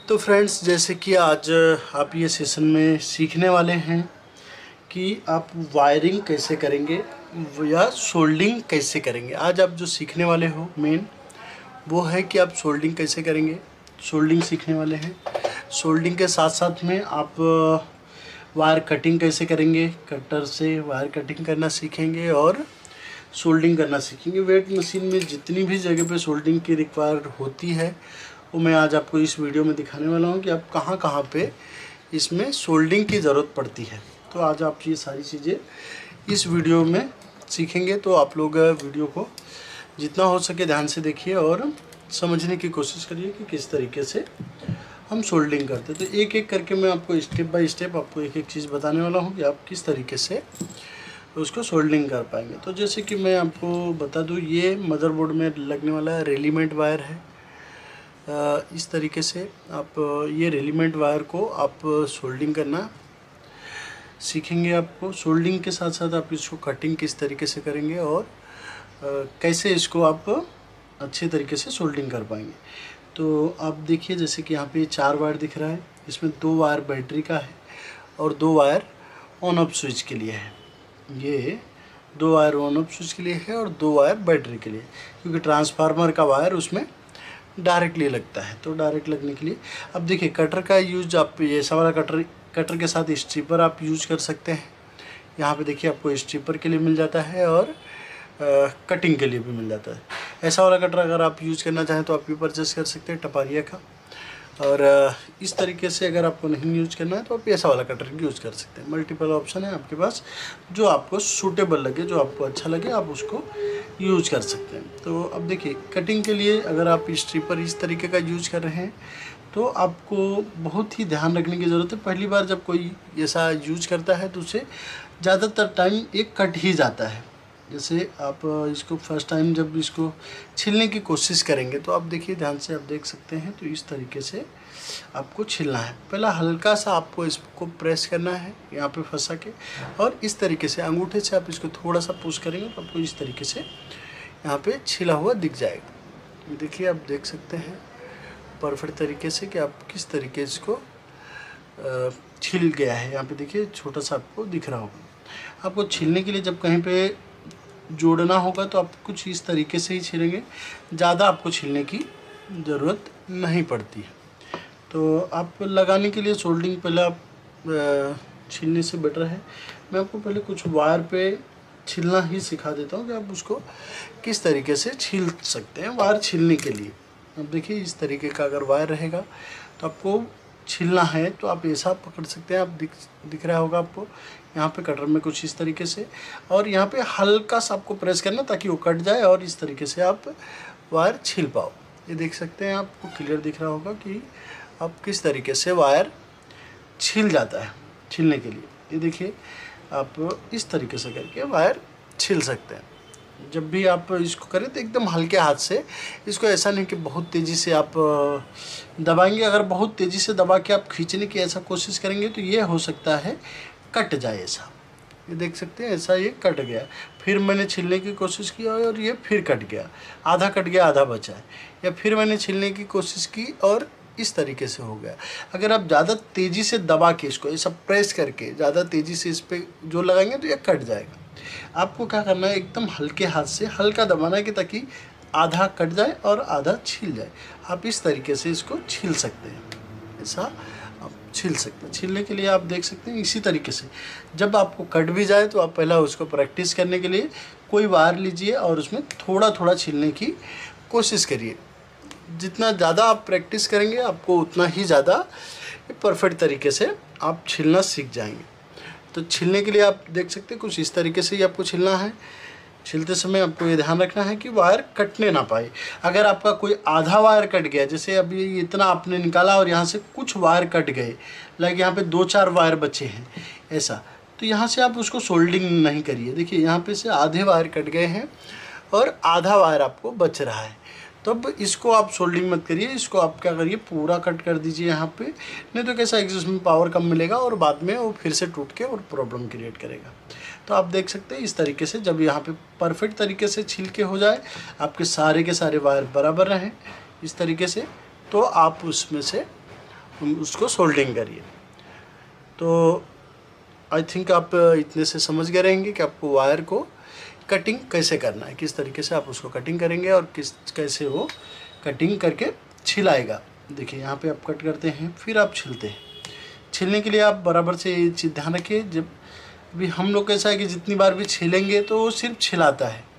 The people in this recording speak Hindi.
तो फ्रेंड्स, जैसे कि आज आप ये सेशन में सीखने वाले हैं कि आप वायरिंग कैसे करेंगे या सोल्डिंग कैसे करेंगे। आज आप जो सीखने वाले हो मेन वो है कि आप सोल्डिंग कैसे करेंगे, सोल्डिंग सीखने वाले हैं। सोल्डिंग के साथ साथ में आप वायर कटिंग कैसे करेंगे, कटर से वायर कटिंग करना सीखेंगे और सोल्डिंग करना सीखेंगे। वेट मशीन में जितनी भी जगह पे सोल्डिंग की रिक्वायर होती है वो मैं आज आपको इस वीडियो में दिखाने वाला हूँ कि आप कहाँ कहाँ पे इसमें सोल्डिंग की ज़रूरत पड़ती है। तो आज आप ये सारी चीज़ें इस वीडियो में सीखेंगे। तो आप लोग वीडियो को जितना हो सके ध्यान से देखिए और समझने की कोशिश करिए कि किस तरीके से हम सोल्डिंग करते हैं। तो एक एक करके मैं आपको स्टेप बाय स्टेप आपको एक एक चीज़ बताने वाला हूँ कि आप किस तरीके से उसको सोल्डिंग कर पाएंगे। तो जैसे कि मैं आपको बता दूँ, ये मदरबोर्ड में लगने वाला रेलीमेंट वायर है। इस तरीके से आप ये रेलीमेंट वायर को आप सोल्डिंग करना सीखेंगे। आपको सोल्डिंग के साथ साथ आप इसको कटिंग किस तरीके से करेंगे और कैसे इसको आप अच्छे तरीके से सोल्डिंग कर पाएंगे। तो आप देखिए, जैसे कि यहाँ पे 4 वायर दिख रहा है, इसमें 2 वायर बैटरी का है और 2 वायर ऑन ऑफ स्विच के लिए है। ये 2 वायर ऑन ऑफ स्विच के लिए है और 2 वायर बैटरी के लिए, क्योंकि ट्रांसफार्मर का वायर उसमें डायरेक्टली लगता है। तो डायरेक्ट लगने के लिए अब देखिए, कटर का यूज आप ऐसा वाला कटर के साथ स्ट्रिपर आप यूज कर सकते हैं। यहाँ पे देखिए आपको स्ट्रिपर के लिए मिल जाता है और कटिंग के लिए भी मिल जाता है। ऐसा वाला कटर अगर आप यूज करना चाहें तो आप भी परचेस कर सकते हैं टपारिया का। और इस तरीके से अगर आपको नहीं यूज करना है तो आप ऐसा वाला कटर यूज़ कर सकते हैं। मल्टीपल ऑप्शन है आपके पास, जो आपको सूटेबल लगे, जो आपको अच्छा लगे आप उसको यूज कर सकते हैं। तो अब देखिए, कटिंग के लिए अगर आप स्ट्रिपर इस तरीके का यूज कर रहे हैं तो आपको बहुत ही ध्यान रखने की ज़रूरत है। पहली बार जब कोई ऐसा यूज करता है तो उसे ज़्यादातर टाइम एक कट ही जाता है। जैसे आप इसको फर्स्ट टाइम जब इसको छीलने की कोशिश करेंगे तो आप देखिए, ध्यान से आप देख सकते हैं। तो इस तरीके से आपको छीलना है। पहला हल्का सा आपको इसको प्रेस करना है यहाँ पे फंसा के, और इस तरीके से अंगूठे से आप इसको थोड़ा सा पुश करेंगे तो आपको इस तरीके से यहाँ पे छिला हुआ दिख जाएगा। देखिए, आप देख सकते हैं परफेक्ट तरीके से कि आप किस तरीके से इसको छिल गया है। यहाँ पे देखिए छोटा सा आपको दिख रहा होगा। आपको छीलने के लिए जब कहीं पे जोड़ना होगा तो आप कुछ इस तरीके से ही छीलेंगे, ज़्यादा आपको छीलने की ज़रूरत नहीं पड़ती है। तो आप लगाने के लिए सोल्डिंग पहले आप छीलने से बेटर है। मैं आपको पहले कुछ वायर पे छीलना ही सिखा देता हूँ कि आप उसको किस तरीके से छील सकते हैं वायर छीलने के लिए। अब देखिए, इस तरीके का अगर वायर रहेगा तो आपको छीलना है तो आप ऐसा पकड़ सकते हैं। आप दिख रहा होगा आपको यहाँ पे कटर में कुछ इस तरीके से, और यहाँ पे हल्का सा आपको प्रेस करना ताकि वो कट जाए और इस तरीके से आप वायर छील पाओ। ये देख सकते हैं, आपको क्लियर दिख रहा होगा कि आप किस तरीके से वायर छील जाता है छीलने के लिए। ये देखिए, आप इस तरीके से करके वायर छील सकते हैं। जब भी आप इसको करें तो एकदम हल्के हाथ से इसको, ऐसा नहीं कि बहुत तेज़ी से आप दबाएंगे। अगर बहुत तेज़ी से दबा के आप खींचने की ऐसा कोशिश करेंगे तो ये हो सकता है कट जाए। ऐसा ये देख सकते हैं, ऐसा ये कट गया। फिर मैंने छीलने की कोशिश की और ये फिर कट गया, आधा कट गया आधा बचा है। या फिर मैंने छीलने की कोशिश की और इस तरीके से हो गया। अगर आप ज़्यादा तेज़ी से दबा के इसको ऐसा प्रेस करके ज़्यादा तेज़ी से इस पर जो लगाएंगे तो ये कट जाएगा। आपको क्या करना है, एकदम हल्के हाथ से हल्का दबाना है कि ताकि आधा कट जाए और आधा छील जाए। आप इस तरीके से इसको छील सकते हैं, ऐसा आप छील सकते हैं। छीलने के लिए आप देख सकते हैं इसी तरीके से। जब आपको कट भी जाए तो आप पहला उसको प्रैक्टिस करने के लिए कोई वायर लीजिए और उसमें थोड़ा थोड़ा छीलने की कोशिश करिए। जितना ज़्यादा आप प्रैक्टिस करेंगे आपको उतना ही ज़्यादा परफेक्ट तरीके से आप छीलना सीख जाएंगे। तो छीलने के लिए आप देख सकते हैं कुछ इस तरीके से ही आपको छीलना है। छीलते समय आपको ये ध्यान रखना है कि वायर कटने ना पाए। अगर आपका कोई आधा वायर कट गया, जैसे अभी इतना आपने निकाला और यहाँ से कुछ वायर कट गए, लाइक यहाँ पे 2-4 वायर बचे हैं ऐसा, तो यहाँ से आप उसको सोल्डिंग नहीं करिए। देखिए, यहाँ पे से आधे वायर कट गए हैं और आधा वायर आपको बच रहा है, तब इसको आप सोल्डिंग मत करिए। इसको आप क्या करिए, पूरा कट कर दीजिए यहाँ पे, नहीं तो कैसा इसमें पावर कम मिलेगा और बाद में वो फिर से टूट के और प्रॉब्लम क्रिएट करेगा। तो आप देख सकते हैं इस तरीके से जब यहाँ पे परफेक्ट तरीके से छील के हो जाए, आपके सारे के सारे वायर बराबर रहें इस तरीके से, तो आप उसमें से उसको सोल्डिंग करिए। तो आई थिंक आप इतने से समझ गए रहेंगे कि आपको वायर को कटिंग कैसे करना है, किस तरीके से आप उसको कटिंग करेंगे और कैसे वो कटिंग करके छिलाएगा। देखिए यहाँ पे आप कट करते हैं, फिर आप छिलते हैं। छीलने के लिए आप बराबर से ये चीज़ ध्यान रखिए, जब अभी हम लोग कैसा है कि जितनी बार भी छीलेंगे तो वो सिर्फ छिलाता है,